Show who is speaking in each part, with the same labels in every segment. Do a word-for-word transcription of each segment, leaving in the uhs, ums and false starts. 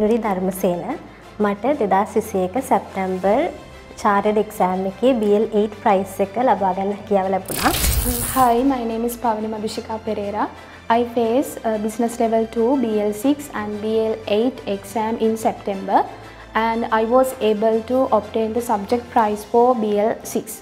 Speaker 1: මයුරි ධර්මසේන මට දෙදාස් විසිඑක සැප්තැම්බර් chartered exam එකේ B L eight prize එක ලබා ගන්න හැකියාව ලැබුණා.
Speaker 2: Hi, my name is Pavani Madhushika Pereira. I faced uh, business level two, B L six and B L eight exam in September and I was able to obtain the subject prize for B L six.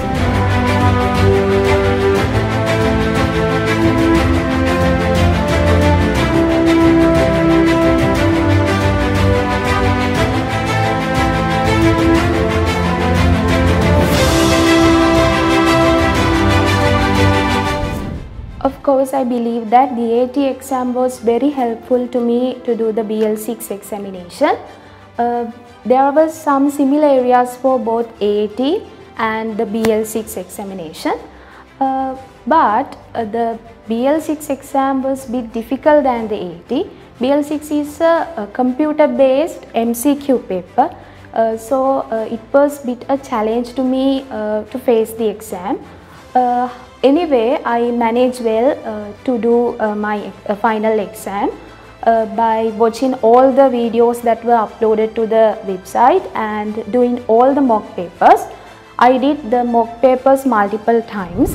Speaker 2: Of course, I believe that the A T exam was very helpful to me to do the B L six examination. Uh, there were some similar areas for both A T and the B L six examination. Uh, but uh, the B L six exam was a bit difficult than the A T. B L six is a, a computer-based M C Q paper. Uh, so uh, it was a bit a challenge to me uh, to face the exam. Uh, Anyway, I managed well uh, to do uh, my uh, final exam uh, by watching all the videos that were uploaded to the website and doing all the mock papers. I did the mock papers multiple times.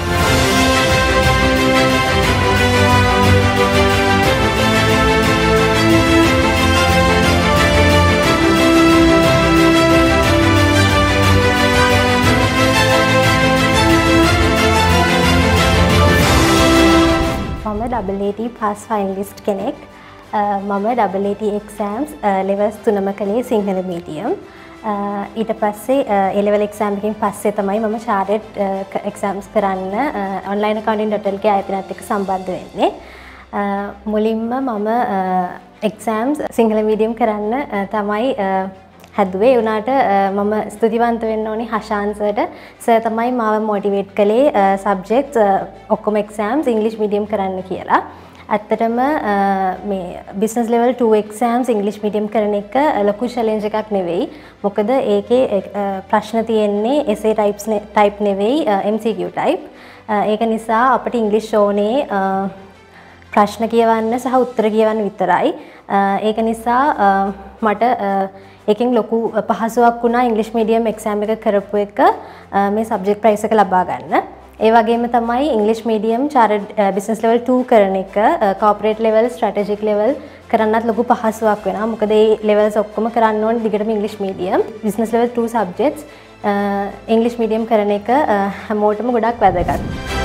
Speaker 1: මම double A T pass finalist කෙනෙක්. මම double A T exams levels තුනම කළේ Sinhala medium. ඊට පස්සේ A level exam එකකින් පස්සේ තමයි මම chartered exams කරන්න online accounting dot L K ආයතනයත් එක්ක සම්බන්ධ වෙන්නේ. මුලින්ම මම exams සිංහල medium කරන්න තමයි හැදුවේ. ඒ උනාට මම ස්තුතිවන්ත වෙන්න ඕනි හෂාන් සර්ට. සර් තමයි මාව මොටිවේට් කළේ සබ්ජෙක්ට්ස් ඔක්කොම exams English medium කරන්න කියලා. ඇත්තටම මේ business level two exams English medium කරන එක ලොකු challenge එකක් නෙවෙයි. මොකද ඒකේ ප්‍රශ්න තියෙන්නේ essay types type නෙවෙයි M C Q type. ඒක නිසා අපිට English ඕනේ ප්‍රශ්න කියවන්න සහ උත්තර කියවන්න විතරයි. ඒක නිසා මට එකෙන් ලොකු පහසුවක් වුණා ඉංග්‍රීසි මීඩියම් එක්සෑම් එක කරපු එක මේ සබ්ජෙක්ට් ප්‍රයිස් එක ලබා ගන්න. ඒ වගේම තමයි ඉංග්‍රීසි medium chartered business level two කරන එක corporate level strategic level කරන්නත් ලොකු පහසුවක් වෙනවා. මොකද මේ levels ඔක්කොම කරන්න ඕනේ දිගටම ඉංග්‍රීසි medium. business level two subjects ඉංග්‍රීසි මීඩියම් කරන එක හැමෝටම ගොඩක් වැදගත්.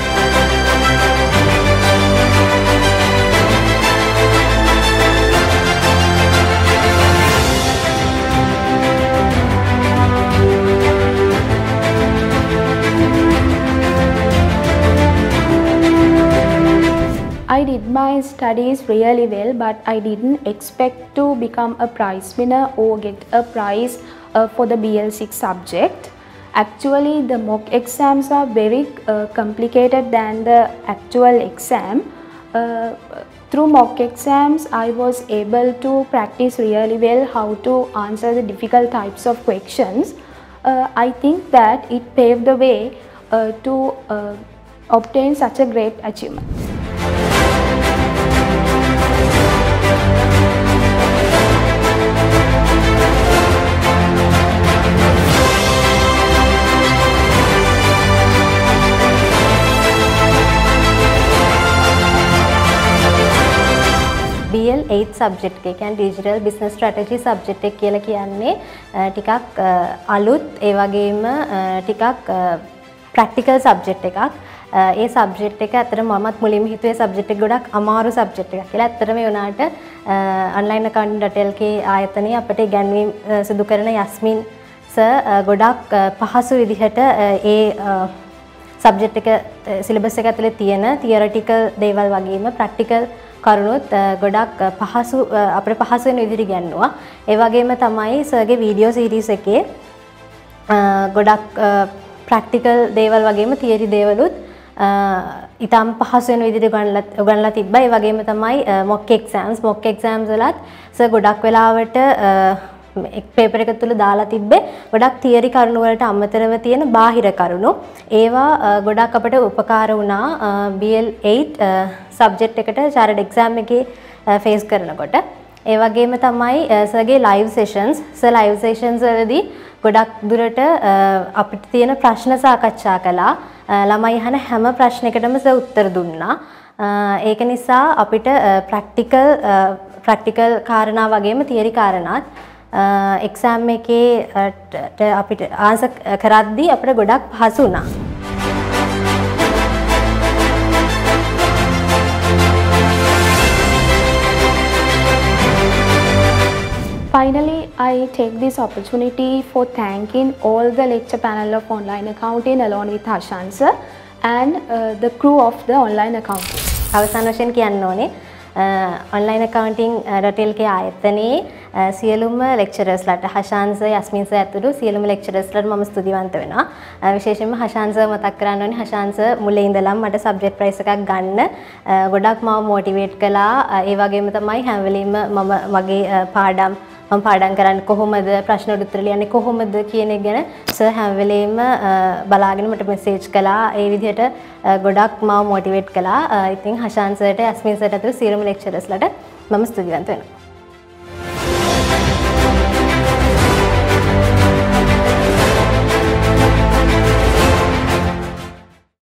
Speaker 2: I did my studies really well, but I didn't expect to become a prize winner or get a prize uh, for the B L six subject. Actually, the mock exams are very uh, complicated than the actual exam. Uh, through mock exams, I was able to practice really well how to answer the difficult types of questions. Uh, I think that it paved the way uh, to uh, obtain such a great achievement.
Speaker 1: B L eight subject එක කියන්නේ digital business strategy subject එක කියලා කියන්නේ ටිකක් අලුත් ඒ වගේම ටිකක් practical subject එකක්. ඒ subject එක ඇත්තටම මමත් මුලින්ම හිතුවේ subject එක ගොඩක් අමාරු subject එකක් කියලා. ඇත්තටම ඒ වුණාට online accounting dot L K ආයතනයේ අපිට ඉගැන්වීම් සිදු කරන යස්මින් සර් ගොඩක් පහසු විදිහට ඒ subject එක syllabus එක ඇතුලේ තියෙන theoretical දේවල් වගේම practical කරුණුත් ගොඩක් පහසු අපිට පහසු වෙන විදිහට ඉගන්වුවා. ඒ වගේම තමයි සර්ගේ වීඩියෝ සීරීස් එකේ ගොඩක් ප්‍රැක්ටිකල් දේවල් වගේම තියරි දේවලුත් ඉතාම පහසු වෙන විදිහට උගන්ලා උගන්ලා තිබ්බා. ඒ වගේම තමයි මොක් එක්සෑම්ස් මොක් එක්සෑම්ස් වලත් සර් ගොඩක් වෙලාවට එක් පේපර් එක තුල දාලා තිබ්බේ ගොඩක් තියරි කරුණු වලට අමතරව තියෙන බාහිර කරුණු. ඒවා ගොඩක් අපට උපකාර වුණා B L eight සබ්ජෙක්ට් එකට chartered exam එකේ ෆේස් කරනකොට. ඒ වගේම තමයි සර්ගේ live sessions sir live sessions වලදී ගොඩක් දුරට අපිට තියෙන ප්‍රශ්න සාකච්ඡා කළා. ළමයි අහන හැම ප්‍රශ්නයකටම සර් උත්තර දුන්නා. ඒක නිසා අපිට ප්‍රැක්ටිකල් ප්‍රැක්ටිකල් කාරණා වගේම තියරි කාරණාත් එක්සෑම් එකේ අපිට ආන්සර් කරද්දී අපිට ගොඩක් පහසු වුණා.
Speaker 2: Finally, I take this opportunity for thanking all the lecture panel of online accounting along with Hashan sir and uh, the crew of the online accounting.
Speaker 1: අවසාන වශයෙන් කියන්න ඕනේ online accounting dot l k ආයතනයේ සියලුම lecturers-ලාට Hashan sir Yasmin sir ඇතුළු සියලුම lecturers-ලාට මම ස්තුතිවන්ත වෙනවා. විශේෂයෙන්ම හෂාන් සර් මතක් කරන්න ඕනේ. හෂාන් සර් මුලින් ඉඳලම මට subject prize එකක් ගන්න ගොඩක් මාව motivate කළා. ඒ වගේම තමයි හැම වෙලෙම මම මගේ පාඩම් මම පාඩම් කරන්නේ කොහොමද ප්‍රශ්න උත්තර ලියන්නේ කොහොමද කියන එක ගැන සර් හැම වෙලෙම බලාගෙන මට මෙසේජ් කළා. ඒ විදිහට ගොඩක් මාව මොටිවේට් කළා. ඉතින් හෂාන් සර්ට යස්මින් සර්ට අතර සියලුම lecturers-ලාට මම ස්තුතිවන්ත වෙනවා.